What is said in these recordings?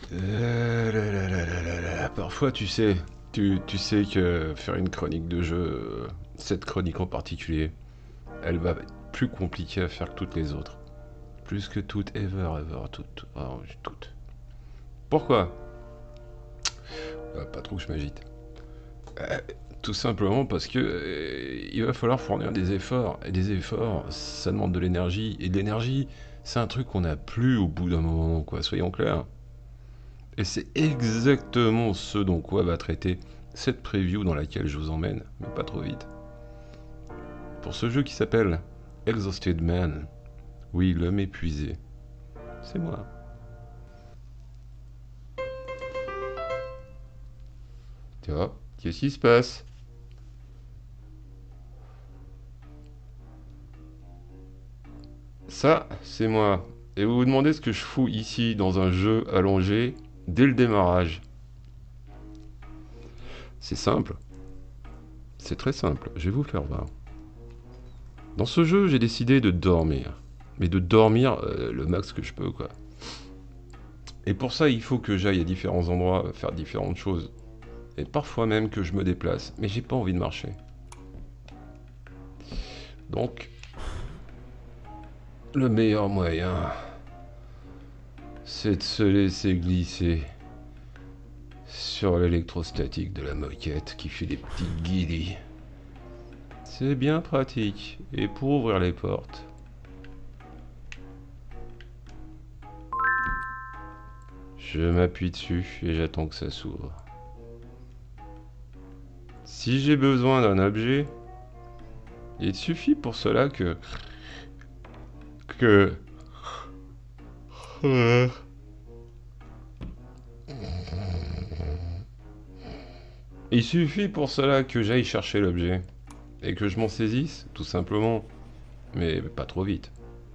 Parfois, tu sais que faire une chronique de jeu, cette chronique en particulier, elle va être plus compliquée à faire que toutes les autres. Plus que toutes, ever, toutes, oh, toutes. Pourquoi? Pas trop que je m'agite. Euh, Tout simplement parce que il va falloir fournir des efforts. Et des efforts, ça demande de l'énergie. Et de l'énergie, c'est un truc qu'on n'a plus au bout d'un moment, quoi, soyons clairs. Et c'est exactement ce dont quoi va traiter cette preview dans laquelle je vous emmène, mais pas trop vite. Pour ce jeu qui s'appelle Exhausted Man, oui, l'homme épuisé, c'est moi. Tu vois, qu'est-ce qui se passe? Ça, c'est moi. Et vous vous demandez ce que je fous ici dans un jeu allongé dès le démarrage. C'est simple, c'est très simple, je vais vous faire voir. Dans ce jeu, j'ai décidé de dormir. Mais de dormir le max que je peux, quoi. Et pour ça, il faut que j'aille à différents endroits faire différentes choses. Et parfois même que je me déplace. Mais j'ai pas envie de marcher. Donc, le meilleur moyen, c'est de se laisser glisser sur l'électrostatique de la moquette qui fait des petites guillis. C'est bien pratique. Et pour ouvrir les portes, je m'appuie dessus et j'attends que ça s'ouvre. Si j'ai besoin d'un objet, il suffit pour cela que il suffit pour cela que j'aille chercher l'objet et que je m'en saisisse, tout simplement, mais pas trop vite.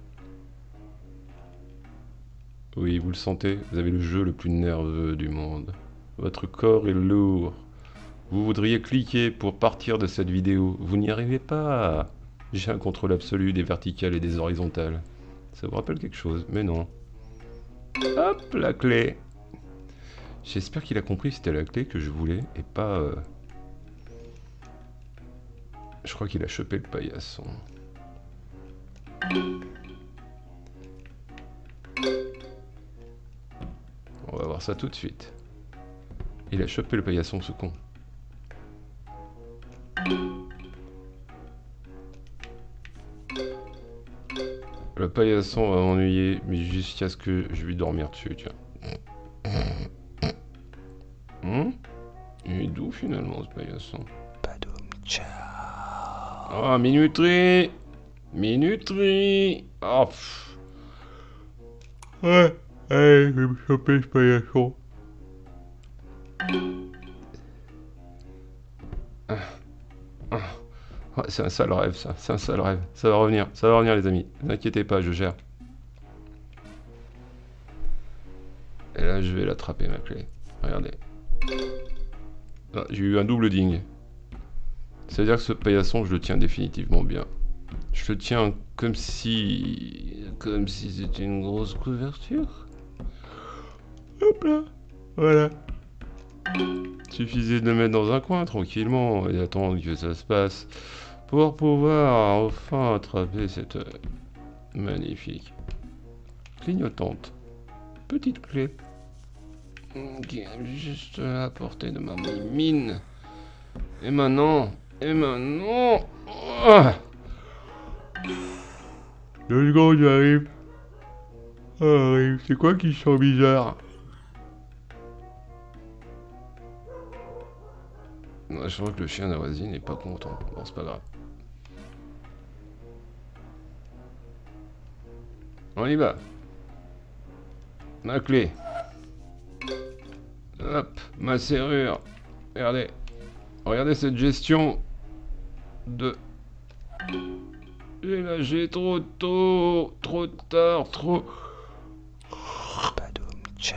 Oui, vous le sentez, vous avez le jeu le plus nerveux du monde. Votre corps est lourd. Vous voudriez cliquer pour partir de cette vidéo. Vous n'y arrivez pas. J'ai un contrôle absolu des verticales et des horizontales. Ça vous rappelle quelque chose, mais non. Hop, la clé. J'espère qu'il a compris que c'était la clé que je voulais et pas... Je crois qu'il a chopé le paillasson. On va voir ça tout de suite. Il a chopé le paillasson, ce con. Le paillasson va m'ennuyer, mais jusqu'à ce que je lui dormir dessus, tiens. Il est doux finalement ce paillasson. Padoum, ciao. Oh, minuterie. Minuterie. Oh, ouais, allez, je vais me choper ce paillasson. Ouais, c'est un sale rêve, ça. C'est un sale rêve. Ça va revenir, les amis. Ne vous inquiétez pas, je gère. Et là, je vais l'attraper, ma clé. Regardez. Ah, j'ai eu un double ding. C'est-à-dire que ce paillasson, je le tiens définitivement bien. Je le tiens comme si... Comme si c'était une grosse couverture. Hop là. Voilà. Suffisait de le mettre dans un coin tranquillement et d'attendre que ça se passe pour pouvoir enfin attraper cette magnifique clignotante petite clé qui est juste à la portée de ma mine. Et maintenant, ah, 2 secondes, j'arrive. Arrive. C'est quoi qui sent bizarre? Ouais, je crois que le chien de la voisine n'est pas content. Bon, c'est pas grave. On y va. Ma clé. Hop, ma serrure. Regardez. Regardez cette gestion de... J'ai lâché trop tôt, trop tard, trop... Padoum, ciao.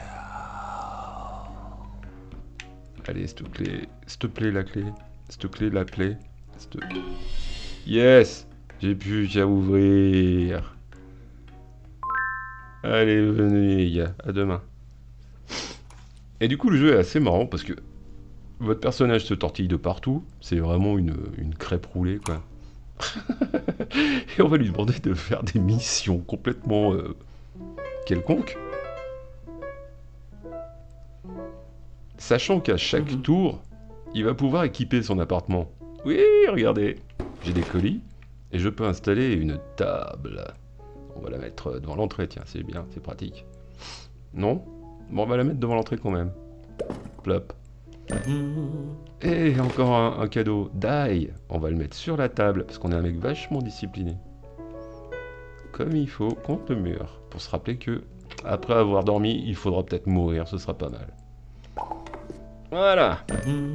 Allez, s'il te plaît, la clé. S'il te plaît, la clé. Yes! J'ai plus qu'à ouvrir. Allez, venez les gars, à demain. Et du coup, le jeu est assez marrant parce que votre personnage se tortille de partout. C'est vraiment une crêpe roulée, quoi. Et on va lui demander de faire des missions complètement quelconques. Sachant qu'à chaque tour, il va pouvoir équiper son appartement. Oui, regardez, j'ai des colis et je peux installer une table. On va la mettre devant l'entrée, tiens, c'est bien, c'est pratique. Non? Bon, on va la mettre devant l'entrée quand même. Plop. Et encore un cadeau. Die. On va le mettre sur la table parce qu'on est un mec vachement discipliné. Comme il faut, contre le mur. Pour se rappeler que, après avoir dormi, il faudra peut-être mourir, ce sera pas mal. Voilà.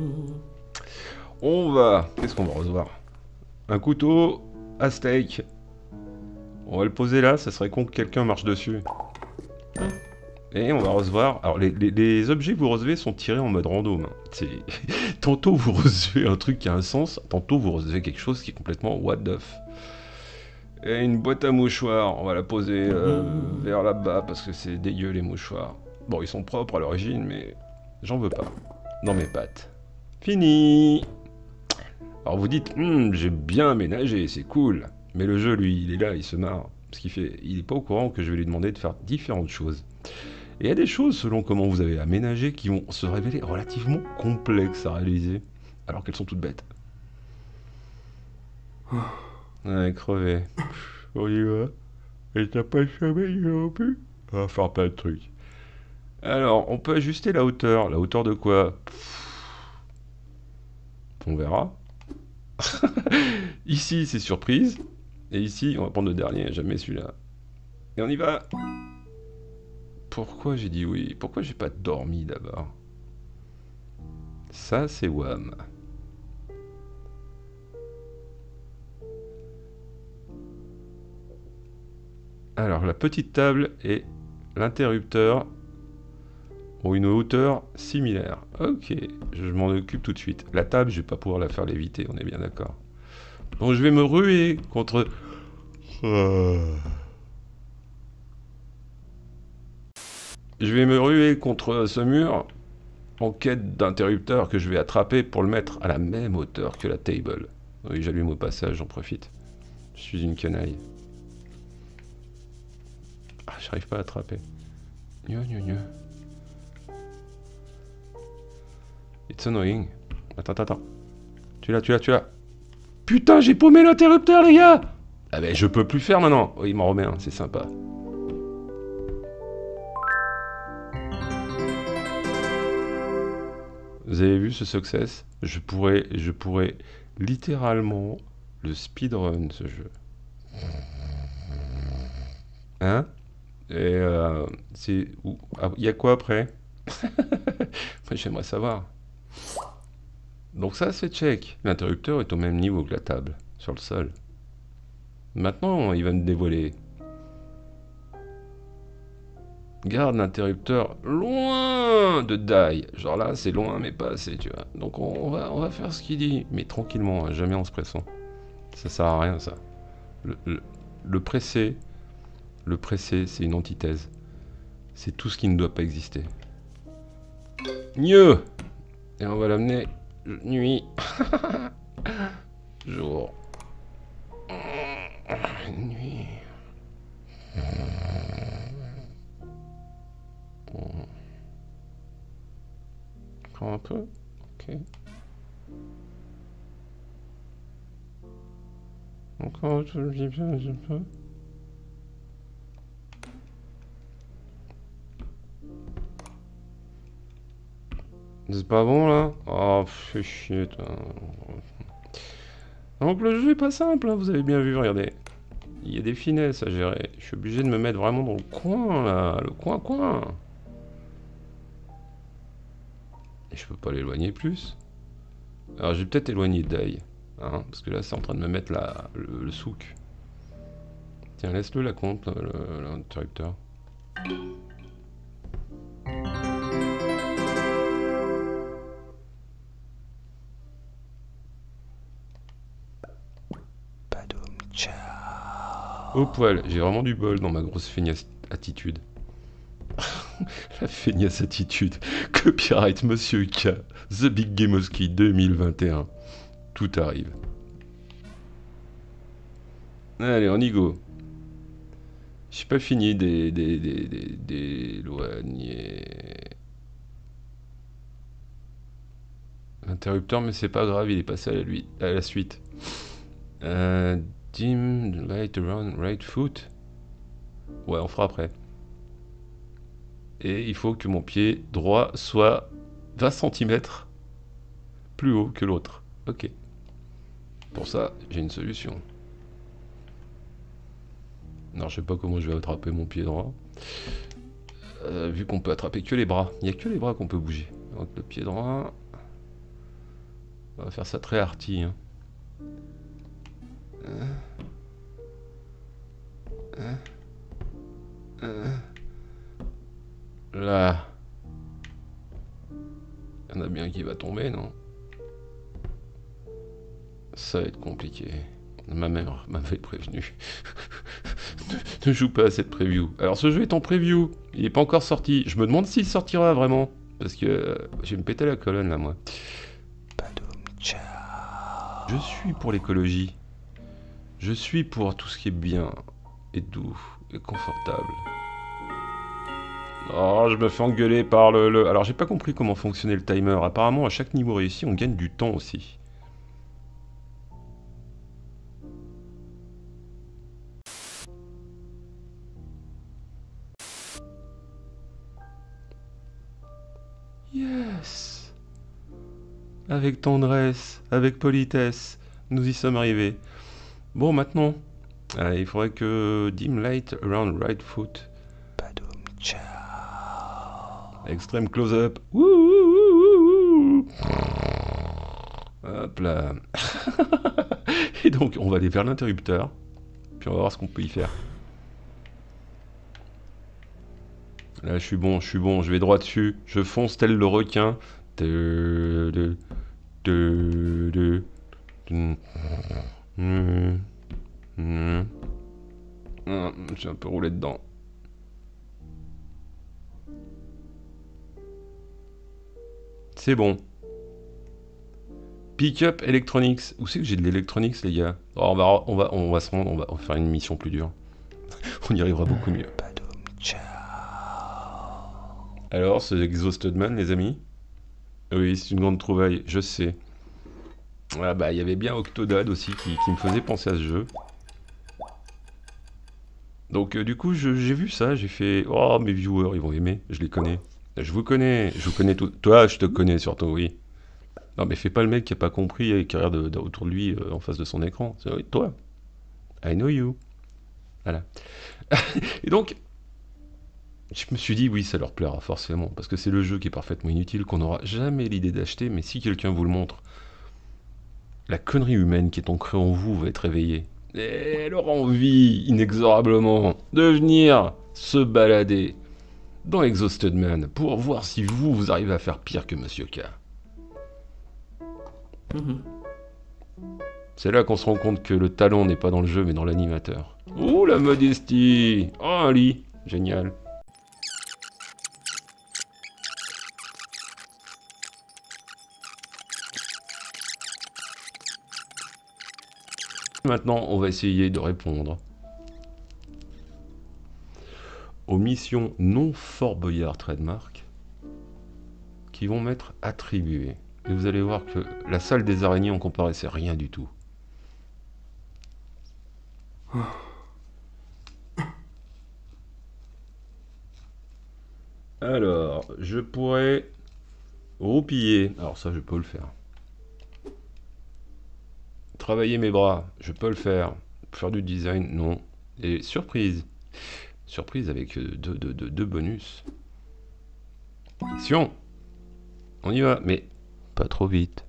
On va... Qu'est-ce qu'on va recevoir? Un couteau à steak. On va le poser là, ça serait con que quelqu'un marche dessus. Et on va recevoir... Alors, les objets que vous recevez sont tirés en mode random. Hein. Tantôt, vous recevez un truc qui a un sens, tantôt, vous recevez quelque chose qui est complètement what the f. Et une boîte à mouchoirs, on va la poser vers là-bas, parce que c'est dégueu, les mouchoirs. Bon, ils sont propres à l'origine, mais j'en veux pas. Dans mes pattes. Fini. Alors, vous dites, j'ai bien aménagé, c'est cool. Mais le jeu, lui, il est là, il se marre. Parce qu'il fait... Il est pas au courant que je vais lui demander de faire différentes choses. Et il y a des choses, selon comment vous avez aménagé, qui vont se révéler relativement complexes à réaliser, alors qu'elles sont toutes bêtes. Ouais, crevé. On y va. Et t'as pas le sommeil non plus? On va faire plein de trucs. Alors, on peut ajuster la hauteur. La hauteur de quoi? On verra. Ici, c'est surprise. Et ici, on va prendre le dernier, jamais celui-là. Et on y va. Pourquoi j'ai dit oui? Pourquoi j'ai pas dormi d'abord? Ça, c'est WAM. Alors, la petite table et l'interrupteur ont une hauteur similaire. Ok, je m'en occupe tout de suite. La table, je vais pas pouvoir la faire léviter, on est bien d'accord. Donc, je vais me ruer contre... Je vais me ruer contre ce mur en quête d'interrupteur que je vais attraper pour le mettre à la même hauteur que la table. Oui, j'allume au passage, j'en profite. Je suis une canaille. Ah, j'arrive pas à attraper. Gneu, gneu, gneu. It's annoying. Attends. Tu l'as. Putain, j'ai paumé l'interrupteur, les gars! Ah ben, je peux plus faire maintenant. Oui, il m'en remet un, c'est sympa. Vous avez vu ce success? Je pourrais littéralement le speedrun, ce jeu. Hein? Et c'est... Il y a quoi après? J'aimerais savoir. Donc ça, c'est check. L'interrupteur est au même niveau que la table, sur le sol. Maintenant, il va me dévoiler. Garde l'interrupteur loin de die. Genre là, c'est loin, mais pas assez, tu vois. Donc on va faire ce qu'il dit. Mais tranquillement, hein, jamais en se pressant. Ça sert à rien, ça. Le pressé, c'est une antithèse. C'est tout ce qui ne doit pas exister. Mieux. Et on va l'amener nuit. Jour. Nuit. Encore un peu. Ok. Encore un peu. C'est pas bon là? Oh, fais chier, toi. Donc le jeu est pas simple, hein, vous avez bien vu, regardez. Il y a des finesses à gérer. Je suis obligé de me mettre vraiment dans le coin là, le coin. Et je peux pas l'éloigner plus. Alors je vais peut-être éloigner Dai, hein, parce que là c'est en train de me mettre le souk. Tiens, laisse-le la compte, l'interrupteur. Au poil, j'ai vraiment du bol dans ma grosse feignasse attitude. La feignasse attitude. Copyright Monsieur K. The Big Gameoski 2021. Tout arrive. Allez, on y go. J'ai pas fini d'éloigner. L'interrupteur, mais c'est pas grave, il est passé à la suite. Dim light around right foot. Ouais, on fera après. Et il faut que mon pied droit soit 20 cm plus haut que l'autre. Ok. Pour ça, j'ai une solution. Non, je sais pas comment je vais attraper mon pied droit. Vu qu'on peut attraper que les bras. Il n'y a que les bras qu'on peut bouger. Donc le pied droit... On va faire ça très arty. Hein. Là. Il y en a bien qui va tomber, non? Ça va être compliqué. Ma mère m'avait prévenu. Ne joue pas à cette preview. Alors ce jeu est en preview. Il n'est pas encore sorti. Je me demande s'il sortira vraiment. Parce que je vais me péter la colonne là, moi. Je suis pour l'écologie. Je suis pour tout ce qui est bien et doux et confortable. Oh, je me fais engueuler par le... Alors j'ai pas compris comment fonctionnait le timer. Apparemment à chaque niveau réussi on gagne du temps aussi. Yes. Avec tendresse, avec politesse, nous y sommes arrivés. Bon maintenant, il faudrait que dim light around right foot. Extreme close-up. Hop là. Et donc on va aller vers l'interrupteur. Puis on va voir ce qu'on peut y faire. Là je suis bon, je vais droit dessus. Je fonce tel le requin. J'ai un peu roulé dedans. C'est bon. Pick-up Electronics. Où c'est que j'ai de l'Electronics, les gars? Oh, on va se rendre, on va faire une mission plus dure. On y arrivera beaucoup mieux. Alors, c'est Exhausted Man, les amis? Oui, c'est une grande trouvaille, je sais. Ah bah, il y avait bien Octodad aussi qui me faisait penser à ce jeu. Donc, du coup, j'ai vu ça, j'ai fait... Oh, mes viewers, ils vont aimer, je les connais. Je vous connais tout. Toi, je te connais surtout, oui. Non, mais fais pas le mec qui a pas compris et qui regarde autour de lui en face de son écran. C'est oui, toi. I know you. Voilà. Et donc, je me suis dit, oui, ça leur plaira forcément. Parce que c'est le jeu qui est parfaitement inutile, qu'on n'aura jamais l'idée d'acheter. Mais si quelqu'un vous le montre, la connerie humaine qui est ancrée en vous va être réveillée. Et elle aura envie, inexorablement, de venir se balader dans Exhausted Man pour voir si vous arrivez à faire pire que Monsieur K. C'est là qu'on se rend compte que le talent n'est pas dans le jeu mais dans l'animateur. Oh la modestie! Oh un lit! Génial. Maintenant on va essayer de répondre aux missions non Fort Boyard trademark qui vont m'être attribuées. Et vous allez voir que la salle des araignées en comparé c'est rien du tout. Alors, je pourrais roupiller. Alors ça je peux le faire. Travailler mes bras, je peux le faire. Faire du design, non. Et surprise. Surprise avec deux bonus. Action. On y va, mais pas trop vite.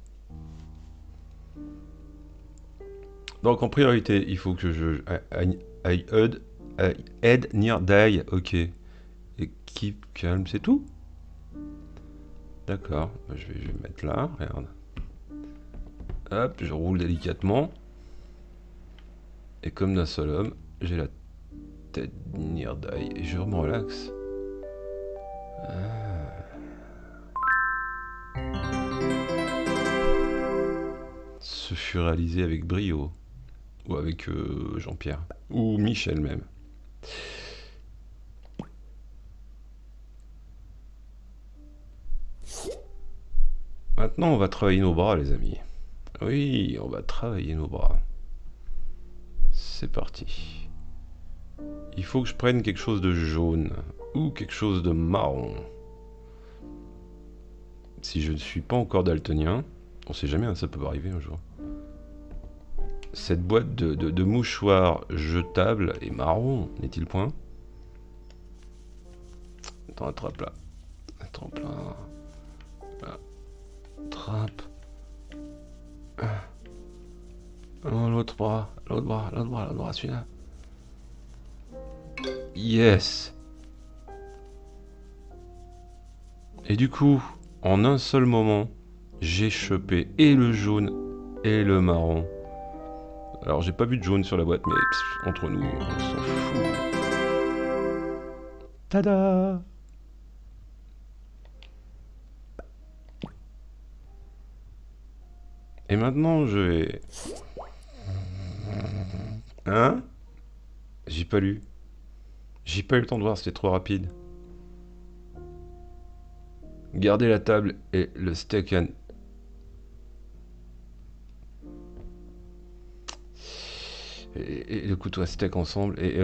Donc en priorité, il faut que je... I head near die, ok. Et keep calm, c'est tout? D'accord, je vais me mettre là, regarde. Hop, je roule délicatement. Et comme d'un seul homme, j'ai la tête near die. Et je me relaxe. Ce fut réalisé avec brio. Ou avec Jean-Pierre. Ou Michel même. Maintenant, on va travailler nos bras, les amis. Oui, on va travailler nos bras. C'est parti. Il faut que je prenne quelque chose de jaune. Ou quelque chose de marron. Si je ne suis pas encore daltonien, on sait jamais, hein, ça peut arriver un jour. Cette boîte de mouchoirs jetables est marron, n'est-il point? Attends, attrape là. Attrape là. Là. Attrape. Oh, l'autre bras, l'autre bras, l'autre bras, l'autre bras, celui-là. Yes. Et du coup, en un seul moment, j'ai chopé et le jaune et le marron. Alors j'ai pas vu de jaune sur la boîte, mais entre nous, on s'en fout. Tada! Et maintenant je vais... Hein? J'ai pas lu. J'ai pas eu le temps de voir, c'était trop rapide. Gardez la table et le steak and... Et le couteau à steak ensemble et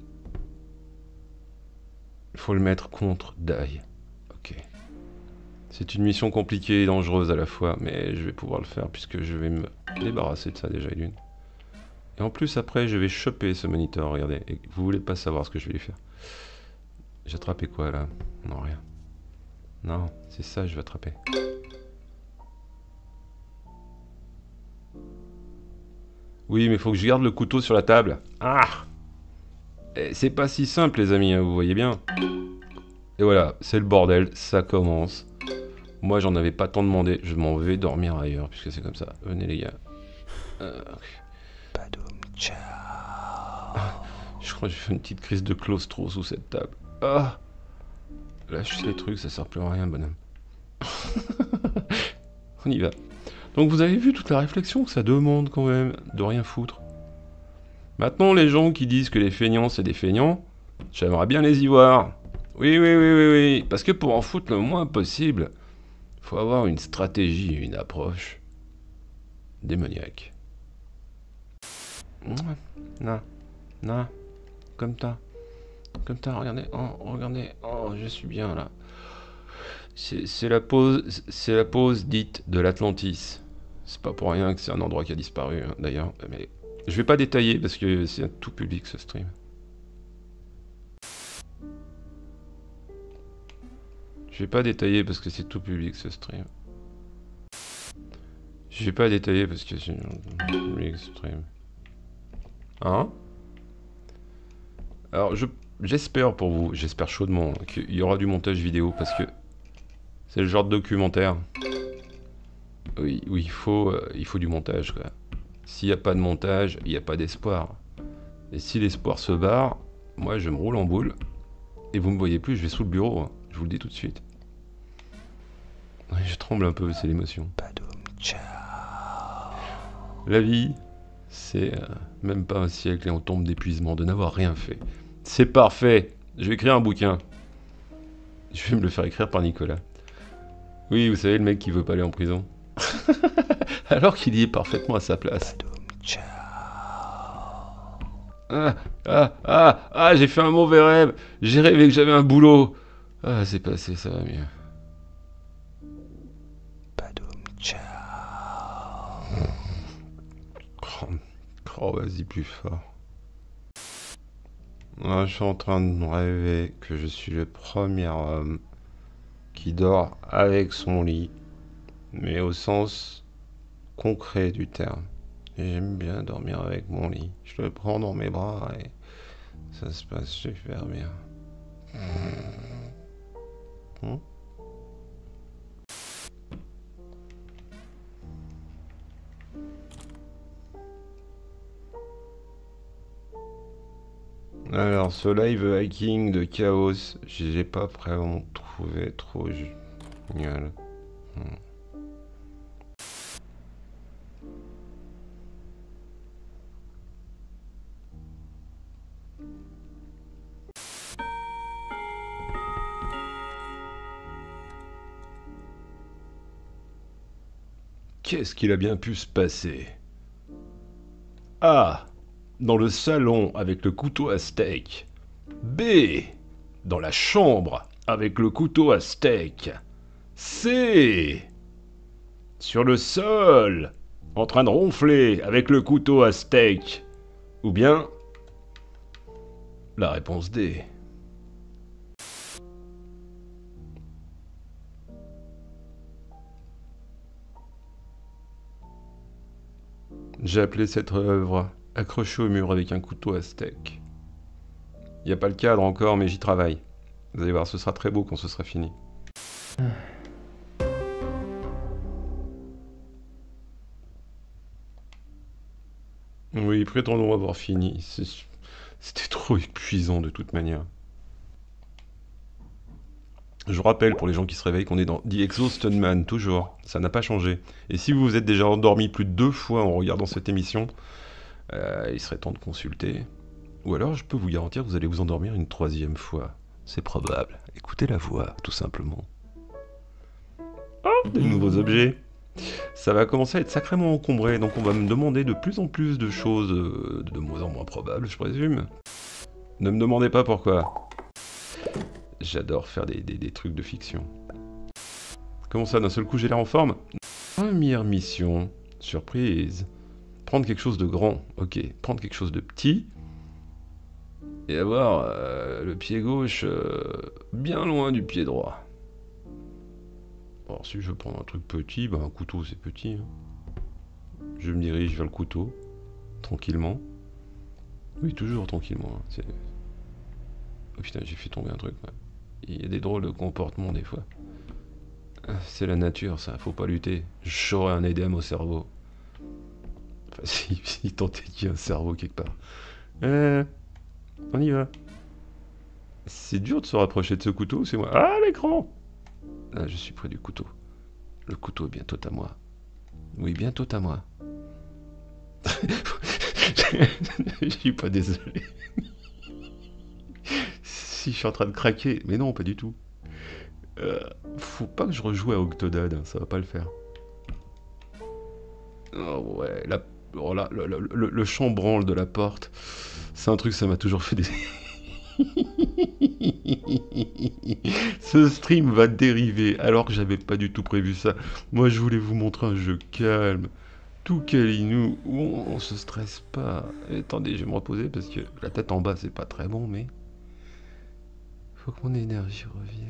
il faut le mettre contre d'ail. Ok. C'est une mission compliquée et dangereuse à la fois, mais je vais pouvoir le faire puisque je vais me débarrasser de ça déjà d'une. Et en plus après je vais choper ce moniteur, regardez. Et vous voulez pas savoir ce que je vais lui faire. J'ai attrapé quoi là? Non, rien. Non, c'est ça je vais attraper. Oui, mais faut que je garde le couteau sur la table. Ah! C'est pas si simple les amis, hein, vous voyez bien. Et voilà, c'est le bordel, ça commence. Moi j'en avais pas tant demandé, je m'en vais dormir ailleurs, puisque c'est comme ça. Venez les gars. Ciao. Je crois que j'ai fait une petite crise de claustro sous cette table. Ah! Lâche les trucs, ça sert plus à rien, bonhomme. On y va. Donc vous avez vu toute la réflexion que ça demande quand même, de rien foutre. Maintenant les gens qui disent que les feignants c'est des feignants, j'aimerais bien les y voir. Oui, oui, oui, oui, oui. Parce que pour en foutre le moins possible, faut avoir une stratégie, une approche démoniaque. Non, non, comme ça, regardez, oh, je suis bien là. C'est la pause dite de l'Atlantis. C'est pas pour rien que c'est un endroit qui a disparu, hein, d'ailleurs. Mais je vais pas détailler parce que c'est un tout public ce stream. Je vais pas détailler parce que c'est tout public ce stream. Je vais pas détailler parce que c'est un tout public ce stream. Hein? Alors j'espère pour vous, j'espère chaudement qu'il y aura du montage vidéo parce que c'est le genre de documentaire. Oui, où il faut du montage quoi. S'il n'y a pas de montage, il n'y a pas d'espoir. Et si l'espoir se barre, moi je me roule en boule. Et vous me voyez plus, je vais sous le bureau, hein. Je vous le dis tout de suite. Oui, je tremble un peu, c'est l'émotion. La vie, c'est même pas un siècle et on tombe d'épuisement de n'avoir rien fait. C'est parfait. Je vais écrire un bouquin. Je vais me le faire écrire par Nicolas. Oui, vous savez, le mec qui veut pas aller en prison. Alors qu'il y est parfaitement à sa place. J'ai fait un mauvais rêve. J'ai rêvé que j'avais un boulot. Ah, c'est passé, ça va mieux. Oh, vas-y, plus fort. Là, je suis en train de rêver que je suis le premier homme qui dort avec son lit, mais au sens concret du terme. J'aime bien dormir avec mon lit. Je le prends dans mes bras et ça se passe super bien. Alors, Ce live hacking de Chaos, j'ai pas vraiment trouvé trop génial. Qu'est-ce qu'il a bien pu se passer? A. Dans le salon avec le couteau à steak. B. Dans la chambre avec le couteau à steak. C. Sur le sol, en train de ronfler avec le couteau à steak. Ou bien la réponse D. J'ai appelé cette œuvre accroché au mur avec un couteau à steak. Il n'y a pas le cadre encore, mais j'y travaille. Vous allez voir, ce sera très beau quand ce sera fini. Oui, prétendons avoir fini. C'était trop épuisant de toute manière. Je rappelle pour les gens qui se réveillent qu'on est dans The Exhausted Man, toujours. Ça n'a pas changé. Et si vous vous êtes déjà endormi plus de 2 fois en regardant cette émission, il serait temps de consulter. Ou alors je peux vous garantir que vous allez vous endormir une 3e fois. C'est probable. Écoutez la voix, tout simplement. Oh, des nouveaux objets. Ça va commencer à être sacrément encombré, donc on va me demander de plus en plus de choses de moins en moins probables, je présume. Ne me demandez pas pourquoi. J'adore faire des trucs de fiction. Comment ça, d'un seul coup j'ai l'air en forme? Première mission, surprise. Prendre quelque chose de grand, ok. Prendre quelque chose de petit. Et avoir le pied gauche bien loin du pied droit. Alors si je veux prendre un truc petit, bah un couteau c'est petit. Hein. Je me dirige vers le couteau, tranquillement. Oui, toujours tranquillement. Hein. Oh putain, j'ai fait tomber un truc. Ouais. Il y a des drôles de comportements des fois. C'est la nature, ça, faut pas lutter. J'aurais un édème au cerveau. Enfin, si tant est qu'il y a un cerveau quelque part. On y va. C'est dur de se rapprocher de ce couteau, c'est moi. Ah, l'écran! Ah, je suis près du couteau. Le couteau est bientôt à moi. Oui, bientôt à moi. Je suis pas désolé. Si je suis en train de craquer. Mais non, pas du tout. Faut pas que je rejoue à Octodad, hein, ça va pas le faire. Oh ouais, oh là, le chambranle de la porte, c'est un truc, ça m'a toujours fait des... Ce stream va dériver, alors que j'avais pas du tout prévu ça. Moi, je voulais vous montrer un jeu calme, tout câlinou, où on se stresse pas. Et attendez, je vais me reposer, parce que la tête en bas, c'est pas très bon, mais... Faut que mon énergie revienne.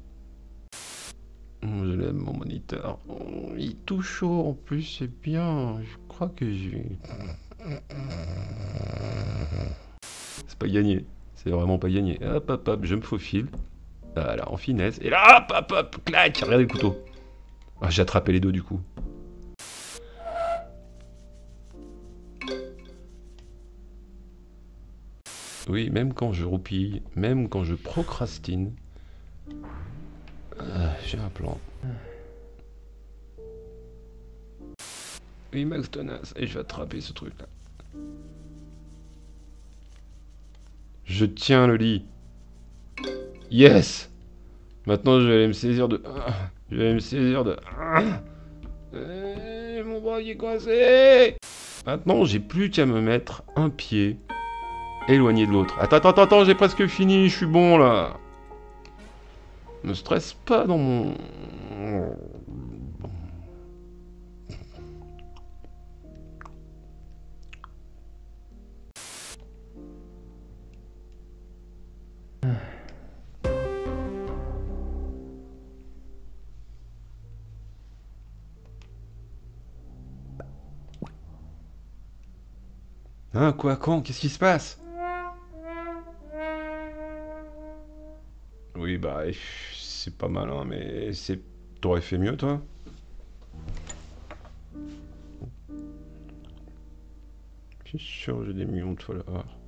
Je l'aime mon moniteur. Oh, il est tout chaud en plus, c'est bien. Je crois que j'ai... C'est pas gagné. C'est vraiment pas gagné. Hop, hop, hop, je me faufile. Voilà, en finesse. Et là, hop, hop, hop, clac. Regardez le couteau. Ah, j'ai attrapé les deux du coup. Oui, même quand je roupille, même quand je procrastine, j'ai un plan. Oui, Max Tonas, et je vais attraper ce truc-là. Je tiens le lit. Yes! Maintenant, je vais aller me saisir de... Je vais aller me saisir de... Mon bras est coincé! Maintenant, j'ai plus qu'à me mettre un pied éloigné de l'autre. Attends, j'ai presque fini, je suis bon, là. Me stresse pas dans mon... Hein, quoi, quand? Qu'est-ce qui se passe? Oui, bah, c'est pas malin, mais c'est... T'aurais fait mieux, toi? Je suis sûr, j'ai des millions de followers.